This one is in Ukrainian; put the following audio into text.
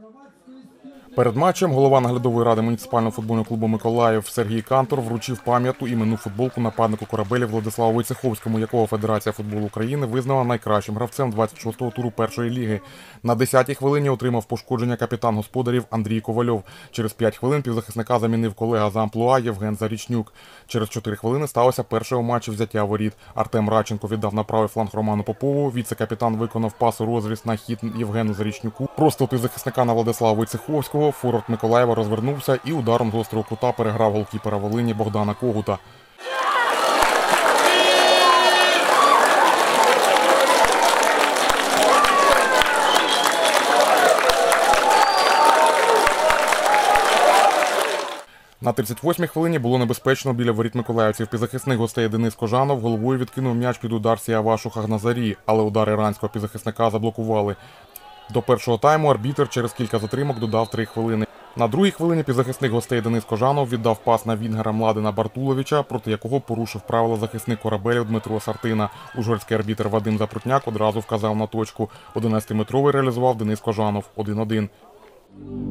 Перед матчем голова наглядової ради муніципального футбольного клубу «Миколаїв» Сергій Кантор вручив пам'ятну іменну футболку нападнику «Корабелів» Владиславу Войцеховському, якого Федерація футболу України визнала найкращим гравцем 26-го туру першої ліги. На 10-й хвилині отримав пошкодження капітан господарів Андрій Ковальов. Через 5 хвилин півзахисника замінив колега за амплуа Євген Зарічнюк. Через 4 хвилини сталося перше у матчі взяття воріт. Артем Радченко віддав на правий фланг Роману Попову, віце-капітан виконав пас у розріз на хід Євгену Зарічнюку. Просто у півзахисника на Владислава Войцеховського форвард Миколаєва розвернувся і ударом з гострого кута переграв голкіпера Волині Богдана Когута. На 38-й хвилині було небезпечно біля воріт миколаївців. Півзахисник гостей Денис Кожанов головою відкинув м'яч під удар Сіавашу Хагназарі, але удар іранського півзахисника заблокували. До першого тайму арбітр через кілька затримок додав 3 хвилини. На другій хвилині півзахисник гостей Денис Кожанов віддав пас на вінгера Младена Бартуловича, проти якого порушив правила захисник «Корабелів» Дмитро Сартина. Ужгородський арбітр Вадим Запрутняк одразу вказав на точку. 11-метровий реалізував Денис Кожанов 1-1.